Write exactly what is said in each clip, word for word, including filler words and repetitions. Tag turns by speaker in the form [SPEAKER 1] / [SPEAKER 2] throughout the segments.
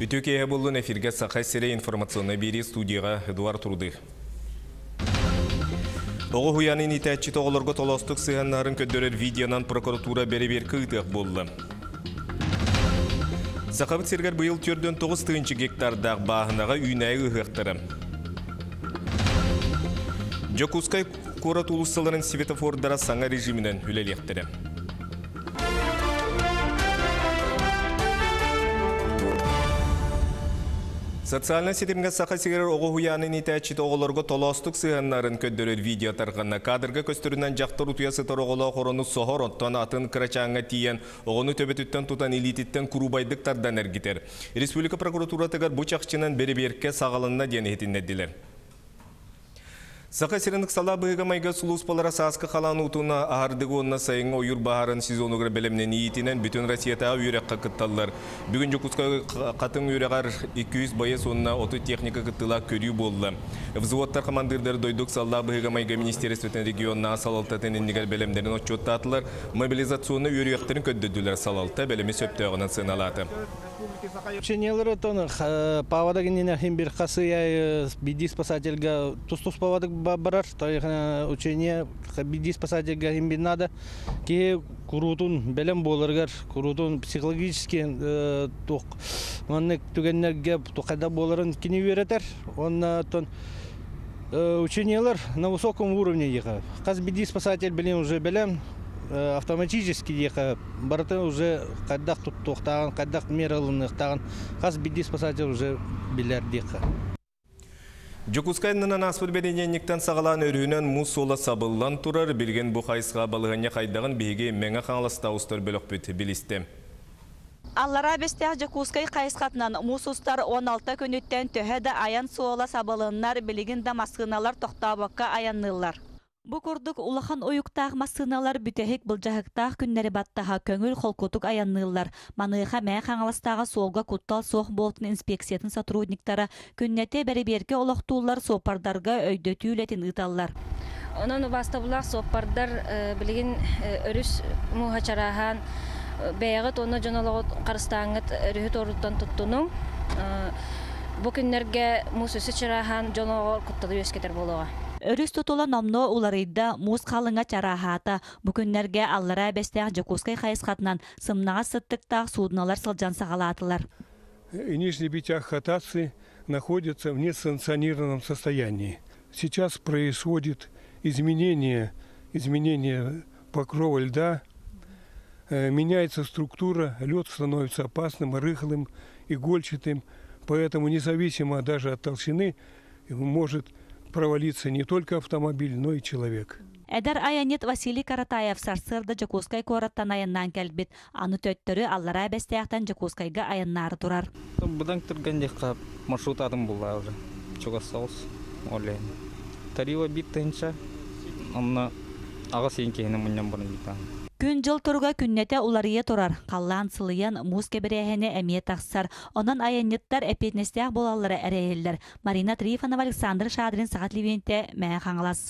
[SPEAKER 1] Бүтөкеге болын эфирге сақай сере информационный бери студияға Эдуард Турды. Оғы хуянын итәтчі тоғылырғы толостық сығаннарын көддөрер видеонан прокуратура бері-бер күйдіқ болды. Сақабыт сергер бұйыл түрден тоғыз тыынчы гектардағы бағынаға үйнәйі ұғықтыры. Жокускай Корот улуссаларын светофордара саңа режимінен үлелектірі. Социальный сетімге сақа сегерер оғы хуянын итәтчіт оғылырғы толостық сығаннарын көддөрер видео тарғанна кадрға көстірінен жақтыр ұтуясы торғылы қороны соғыр оттан атын қырачаңға тиен оғыны төбетіттен тұтан элититтен күрубайдықтардан әргітер. Республика прокуратуратығар бұчақчынан бері-берке сағалынна дені хетіннедділер. Сақа сирендік сала бұйға майға сұлус полара сасқы қалан ұтуына ағардығы онына сайынға ойыр бағарын сезонығыр бәлемнен иетінен бүтін Россиятаға үйрекқа күтталылар. Бүгін Жокуска қатын үйреғар екі жүз байыз онына оты техника күттіла көрі болды. Взводтар командырдары дойдық сала бұйға майға министерстветін регионына салалтатын енігер бәлемдерін отчеттатылар. Мобилизационны үйректерін көддіділер салалта бәлемі сөптеғынан сыналаты.
[SPEAKER 2] Учениялары тоны павадагинина химбир хасыя биди спасательга тустус павадаг барар тайхана учение биди спасательга химбир надо ки курутун белем боларгар курутун психологически ток маннык түгеннерге токада боларын кини веретер он тон учениялар на высоком уровне ека каз биди спасатель белем уже белем автоматически ека барты уже каддак туттуктаган каддак мералыныктаган каз биди спасатель уже билер дека.
[SPEAKER 1] Жокускайнынан аспыр берененниктен сағалан өрүүнен мус сола сабыллан турар билген бу хайсыга балыгыня кайдаган беге меңе каңласта устар бөлөк бүт билисте.
[SPEAKER 3] Аллара бестех Жокускай кайсқатынан мусустар он алты күнүттен төһәдә аян сола сабылыннар билген дамаскыналар токтабакка аяннылар. Бу курдук улахан оюктаах масыналар бүтехик былжахыктаах күннәре баттаха көңүл холкутук аяннылар. Маныха мә хаңаластага солга куттал сох болтун инспекциятын сотрудниктары күннәте бәреберке олохтуулар сопардарга өйдөтүүлетин ыталлар.
[SPEAKER 4] Онон бастабулар сопардар билген өрүс мухачарахан бәягыт оны жонологот карыстаңыт өрүт оруттан туттунуң. Бу күннәргә мусысы чарахан жонологор кутталы өскетер болуга.
[SPEAKER 3] Өрүс тутула номно уларыйда мус қалыңа чарахата. Бүкіннерге аллара бәстәк Жокускай хайсқатынан сымнаға сыттықтақ судналар сылжан сағалатылар.
[SPEAKER 5] Нижний битях хатасы находятся в несанкционированном состоянии. Сейчас происходит изменение, изменение покрова льда, меняется структура, лед становится опасным, рыхлым, игольчатым, поэтому независимо даже от толщины может провалиться не только автомобиль, но и человек.
[SPEAKER 3] Эдер аянет Василий Каратаев сарсырда Жокускай кораттан аяннан кәлбет. Аны төттөрі аллара бәстәяқтан Жокускайга аяннары турар.
[SPEAKER 6] Бұдан түргендеққа маршрут адым бұлла уже. Чогасаус, олен. Тарила биттенші, онна аға сен кейіні мұннан бұрын биттан.
[SPEAKER 3] Күн жыл тұрға күннете уларыя турар. Қаллан сылыян муз кебірәхіне әмие тақсар. Онан аянеттар әпетнестяқ болалары әрәйелер. Марина Трифанова, Александр Шадрин, Сағат Ливенте, Мәе Қаңылас.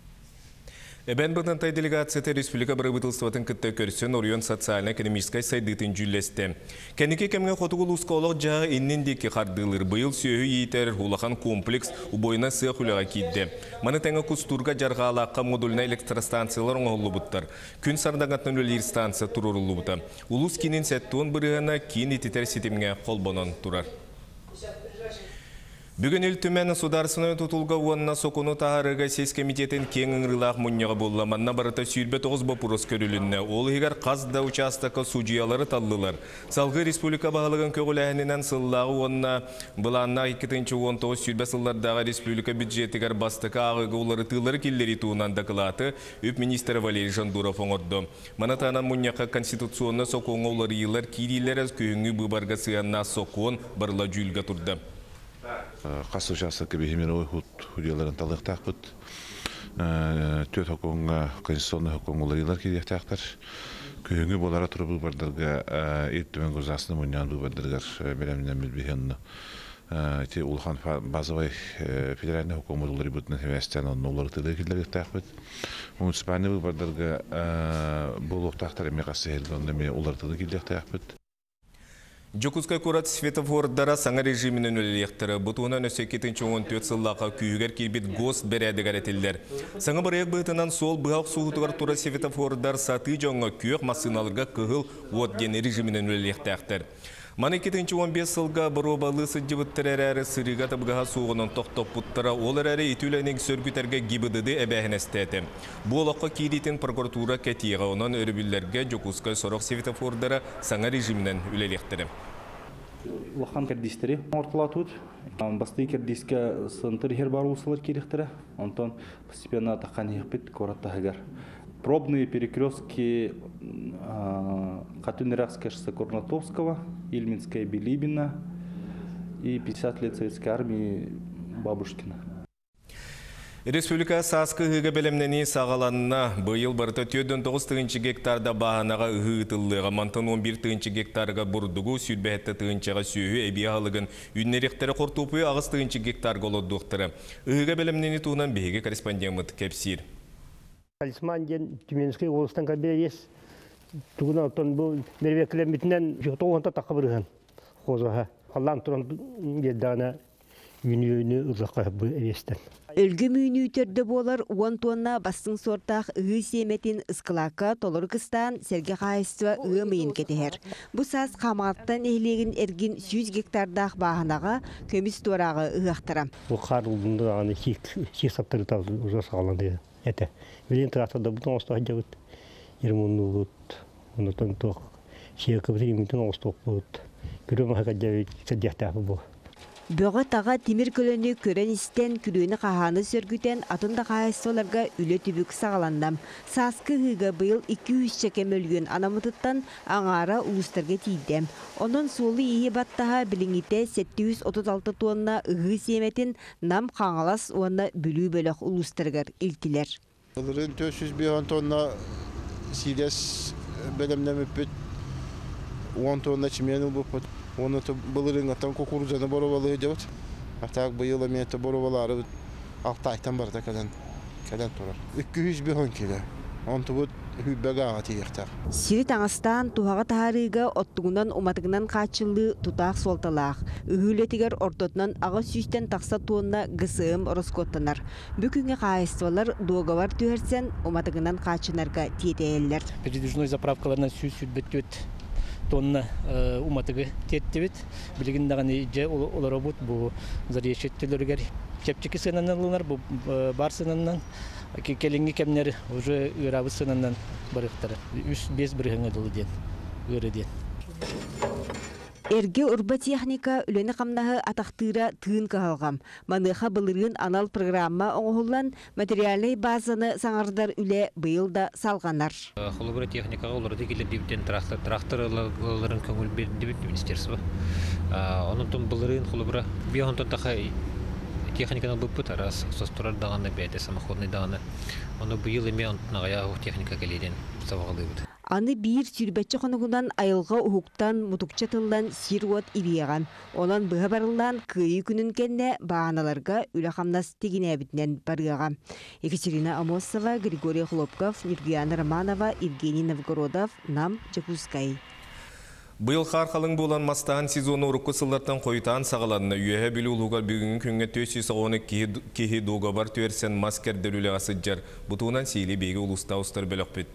[SPEAKER 1] Эбен бұтантай делегацияты республика бірібітілстыватын күтті көрсен Орион социально-экономическай сайдытын жүлесті. Кәнеке кәмген қотығыл ұсқолық жағы еннендекі қардылыр. Бұйыл сүйі ейтер ұлақан комплекс ұбойына сыйық үліға кейді. Маны тәңі күстурға жарға алаққа модулына электростанциялар оңғылы бұттар. Күн сардағатын өлер станция тұрырылы бұта. Улус кенен сәттуын біріғана кейін ететер сетемге қолбонан тұрар. Бүгін үлтімен сударсыны тұтылға уанна соқыны тағарыға сес комитетін кен ыңғырылақ мұнняға болла. Манна барыта сүйірбе тоғыз бапырыз көрілінне. Ол егер қазда участақы судьялары таллылар. Салғы республика бағылығын көгіләхінінен сыллағы уанна бұланна екі он тоғыз сүйірбе сыллардағы республика бюджетігер бастықы ағығы олары тылары келлері туынан дақылаты үп министері Валерий Жандуров оңырды. Манатанан мұнняға конституционны соқуын олары елер кейдейлер әз күйіңі бұбарға сыянна соқуын барла жүлге тұрды.
[SPEAKER 7] Қасы жасы кебехемеровый худияларын талықтақ бұд. Төт хокуңға, конституционный хокуңғылар елар кедектақтар. Күйіңі болара тұры бұлбардарға, еттімен көзасыны мұниян бұлбардырғар беремінен білбейхенні. Улхан базовый федеральный хокуңғы олары бұдының хеместен олары тылы кедектақ бұд. Муниципальный бұлбардырға бұл оқтақтар еме қасы елгенде олары тылы кедектақ бұд.
[SPEAKER 1] Жокускай курат светофордара саңа режимінің өлелектірі. Бұтуынан өсекетінші он төрт сыллаға күйігер келбет гост бәрәді ғаретелдер. Саңа бірек бұйтынан сол бұғақ суғытығар тура светофордар саты жоңға күйек масыналарға кығыл отген режимінің өлелекті әқтір. Маны кетінші он бес сылға бұробалы сыджыбыттыр әрі сырыға табыға суғының тоқтоп бұттыра ол әрі етуленің сөргітерге гибідіді әбәхін әстеті. Бұл олаққа кейдейтін прокуратура кәтиеға онан өрібілерге Жокускай сорок светофордара саңа режимінің өлелектірі.
[SPEAKER 8] Лахан кердистери орталатут. Басты кердиске сынтыр хер бар усалар керектері. Онтон постепенно таққан ехпет кораттағығар. Пробные перекрестки Катюнеракская шоссе Курнатовского, Ильминская Билибина и пятьдесят лет Советской армии Бабушкина.
[SPEAKER 1] Республика саскы ғығы бәлемнені сағаланына бұйыл барыта төрт тоғыз гектарда бағанаға ұғытылыға мантын он бір гектарға бұрдығы сүрбәтті тығынчаға сүйі әбей алығын үннеректері қортупы ағыз гектарға олыдықтыры. Ғығы бәлемнені туынан бейгі корреспондент кәпсір.
[SPEAKER 9] Талисман ден Тюменский олыстан кәбе ес. Туғын алтын бұл мервекілерметінен жоқты оғынта тақы бірген қозыға. Аллан тұран елдағына үйіні ұзаққа бұл әвестен.
[SPEAKER 10] Өлгі мүйінүйтерді болар он тонна бастың сортақ ұғы семетін ұскылаққа толыр қыстан сәрге қайыстыва ұғы мейін кетігер. Бұл саз қаматтан әйлеген әрген жүз гектардақ бағынаға көміс туарағы ұғақтыра.
[SPEAKER 9] Бұл қар ұлдыңды ағаны хек саптары тазы ұза сағаланды. Әті. Өлен тұрақтарда бұтын оғыстағы жауыт. Ермонны ұлыт. Онытын тоқ. Шекі бұты емінтін оғыстық бұлыт. Көрі мағаға жауыт сәдияқтағы бұл.
[SPEAKER 10] Бөғы таға темір көліні көрен істен күліні қағаны сөргітен атында қайыстыларға үлі түбік сағаландам. Саскы ғыға бұйыл екі жүз шекем өлген анамытыттан аңара ұлыстарға тейдем. Оның солы ие баттаға біліңіте жеті жүз отыз алты тонна ұғы семетін нам қаңалас оны бүлі бөлік ұлыстырғар илтілер.
[SPEAKER 11] Бұлырын төрт жүз он тонна сирес бөлімнен өппет, он тонна чемен ұлбыппыт. Оны бұлырың аттан кукурузаны боровалы өдеуіт. Артақ бұйыл әметі боровалары алты айтан барда кәден тұрар. екі жүз он келі. Он тұбыт хүббәгі аға тейектақ.
[SPEAKER 10] Сири таңыстан туғаға тағарыға оттығынан уматығынан қачылы тұтақ солталақ. Үгілетігер ортотынан аға сүйістен тақса туынна ғысығым ұрыскоттанар. Бүкінге қайыстывалар доғавар түйерсен уматығынан қачынарға тиетеелер.
[SPEAKER 2] Передвижной заправкаларынан сүйіс сүрбеттет. Тонна уматығы теттебет. Білігіндағаны же олар обут бұл зарешеттілергер. Кепчекі сынанылылар, бұл бар сынанынан. Келінгі кемнер уже үйрабы сынанынан барықтары. үш бес бірігіңі дұлы ден, үйрі ден.
[SPEAKER 10] Эрге урба техника үлені қамнағы атақтыра тыын қағалғам. Маныға бұлырын анал программа оңғылан материалай базаны саңардар үлі бұйылда салғанар.
[SPEAKER 12] Холобра техникаға оларды келі бейбіттен тракторларын көңіл берді министерство. Онытын бұлырын холобра бейонтан тақы техниканы бұппыт арас состурар дағаны бәйді самоходный дағаны. Оны бұйыл еме онтынағая техника келейден савағылы бұд.
[SPEAKER 10] Аны бір сүрбәтчі қонығынан айылға ұхуқтан мұтықча тылдан сируат ибияған. Онан бұға барылдан күйі күнін кәнне бағаналарға үлі қамнас тегін әбітінен барыға. Екатерина Амосова, Григорий Хлопков, Нургияна Романова, Евгений Новгородов, Нам Чакускай.
[SPEAKER 1] Бұйыл қарқалың болан мастаған сезоны ұрыққы сыллартан қойытан сағаланына үйәе білі ұлуғар бүгінгі күнге төс жүз оны кехи доға бар түрсен маскердер үлі асыджар. Бұтуынан сейлі бейгі ұлыста ұстар бөлік бет.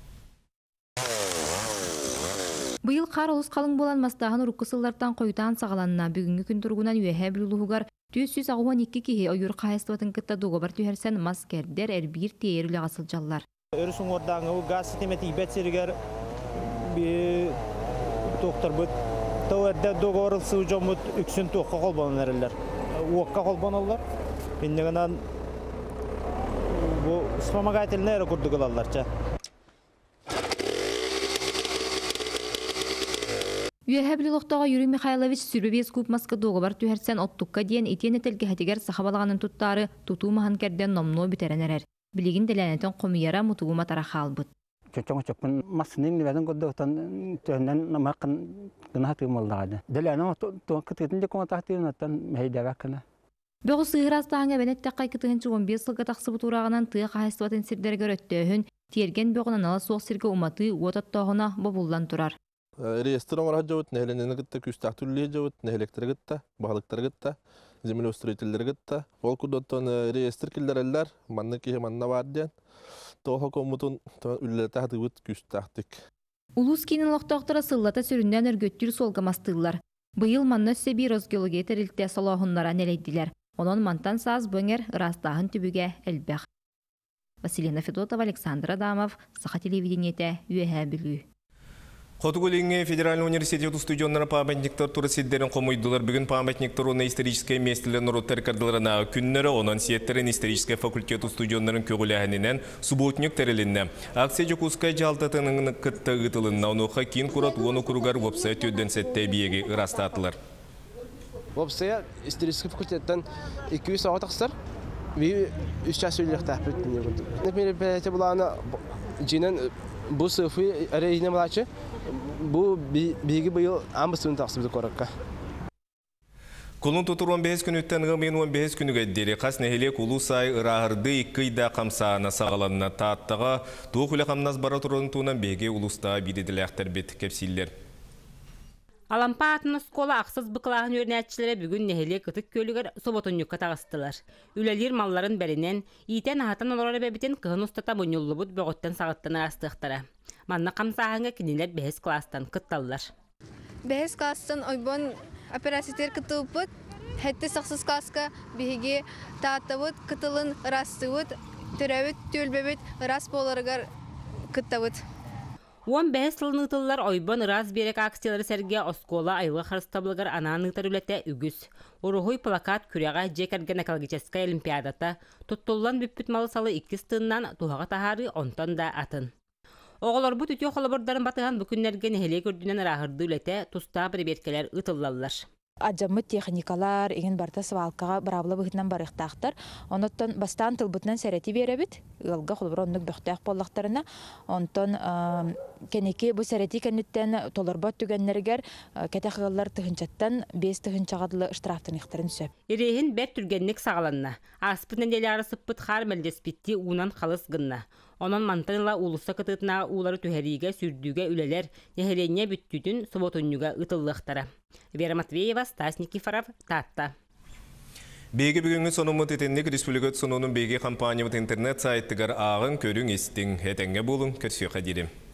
[SPEAKER 13] Бұйыл қар ұлыс қалың болан мастағын ұрыққысылардан қойытан сағаланына бүгінгі күн тұрғынан үйәе білі ұлуғар төс жүз он екі кехи ойыр қайыстыватын кітті доға бар түрсен маскердер әрбір тейір үлі асылжалар.
[SPEAKER 14] Өрісің ордаңы газ системеті ибет серігер тоқтар бұд. Тау әрді доғарылсы ұжам бұд үксін тоққа қолбанын әрілер. Уаққа қолбанылар. Бендігінен бұл спамағайтеліне әрі күрді қылалар.
[SPEAKER 13] Үйәһәбілі лоқтаға Юрий Михайлович сүрбебес куб маска доғы бар түйәрсен оттыққа дейін етен етелге хатигер сақабалағанын тұттары тұту маған кәрден номно бітеренерер. Білігін дәләнетін қомияра мұтуғыма тарақа албыд.
[SPEAKER 15] Чөчөң чөкпін масының небәдің көдді ұтан түйінен намақын гына хатығым олдағады. Дәләнің туған күтігетін де көңі тақтығын ұттан мәйдәбә кіні.
[SPEAKER 13] Бөғі сығырастағыңа бәнетті қай күтігінші он бес сылға тақсы бұтурағынан тыға қайыстыватын сирдергер өттөйін, терген бөғынан ала соқ сирге уматы уотаттағына бобулдан тұрар.
[SPEAKER 16] Реестр оңар жауыт, нәхеленені гітті, күстақ түрлі жауыт, нәхелектері гітті, бағылықтары гітті, земелі өстірейтілері гітті. Ол күдоттон реестр келдер әлдер, манны кейі манна бар ден. Тоғы комутун үлілеті ғыт күстақтық.
[SPEAKER 13] Улус кейінің лоқтақтыра сыллата сөрінден өргөттір солғамастығылар. Бұйыл манна өсі бір өзгеліге тәрілтті салағынлара нәлейділер. Онын мантан саз бөңер ырастағын түбіге әлбәқ. Василина Федотова, Александр Адамов, Саха телевидениеті, Үйәһә білі.
[SPEAKER 1] Хотугулинге Федеральный университет студионнары памятниктер туры сиддерин комуйдулар. Бүгін памятниктер оны историческое местелерін роттар кардыларына күннері, онан сиеттерін историческое факультет студионнарын көгіләхінінен субботник тәрелінне. Акция Жокускай жалтатының кытты ғытылынна онуға кейін құрат оны күругар вебсайт өдден сәтті биеге ырастатылар.
[SPEAKER 17] Вебсайт исторический факультеттен iki yüz saat ақсар, ve üç час өйлік тәпіт. Мероприятие бұлағына жинен бұл сыфы әрейіне мұлачы, бұл бигі бұйыл амбыстығын тақсыбды қораққа.
[SPEAKER 1] Kulun tutur on beş günütten gımin on beş günü gedderi. Kas nehelek ulu say ırağırdı ikkıyda kamsağına sağalanına taattağa tuğule kamnaz baraturun tuğunan bege ulusta bididiləxtər bet kepsiller.
[SPEAKER 18] Alampa atın skola aqsız bıqılağın örnətçilere bugün nehelek kıtık kölüger sobotunyukka tağıstılar. Ülelir malların bərinen, iten ahatan olara bebitin kığın ustata bunyullubut böğütten sağıttığını astıqtara. Manna kamsağına kiniler behes klastan kıttallar.
[SPEAKER 19] Behes klastan oybon operasitler kıtıbıt, hette saqsız klaska bihigi taatabıt, kıtılın rastıbıt, türevit, tülbebit, ras bolarıgar kıttabıt.
[SPEAKER 18] on beş sılnıtıllar oybon raz berek aksiyaları serge oskola aylı xarıstabılgar ananıqtar ülete ügüs. Uruhuy plakat küreğe jekergen ekologическая olimpiadata tuttullan büppüt malı salı iki stığından tuhağa taharı ondan da atın. Oğullar bu tütüyor xolabırdarın batıhan bükünlerge nehele gördüğünen arahırdı ülete tusta bir berkeler ıtıllallar.
[SPEAKER 20] Acamı texnikalar, egin barta svalkağa barabla bıhıtnan barıqtaqtar. Ondan bastan tılbıtnan sereti verebit. Ilga xolabır onluk böxtaq bollaqtarına. Ondan keneki bu sereti kenitten tolarbat tügenlerger keteğıllar tıhınçattan beş tıhınçağadlı ıştıraftan iqtarın söp.
[SPEAKER 18] Erehin ber türgenlik sağalanna. Aspıtnan deli arası pıt xar meldesbitti unan xalыс gınna. Onun mantanıla ulusa kıtıtına uları tüherige sürdüge üleler nehelenye büttüdün sobotunyuga ıtıllıqtara. Vera Matveyeva, Stas Nikiforov, Tatta.
[SPEAKER 1] Bege bugünkü sonumut etenlik Respublikat sonunun bege kampanyamut internet saytıgar ağın körün istin. Etenge bulun, kötüsü qadirim.